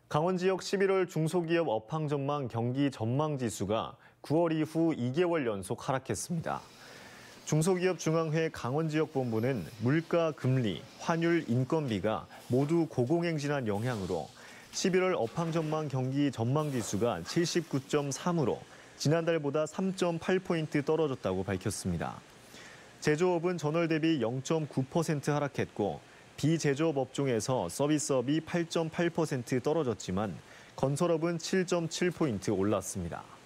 강원 지역 11월 중소기업 업황 전망 경기 전망 지수가 9월 이후 2개월 연속 하락했습니다. 중소기업 중앙회 강원 지역 본부는 물가, 금리, 환율, 인건비가 모두 고공행진한 영향으로 11월 업황 전망 경기 전망 지수가 79.3으로 지난달보다 3.8포인트 떨어졌다고 밝혔습니다. 제조업은 전월 대비 0.9% 하락했고 비제조업 업종에서 서비스업이 8.8% 떨어졌지만 건설업은 7.7포인트 올랐습니다.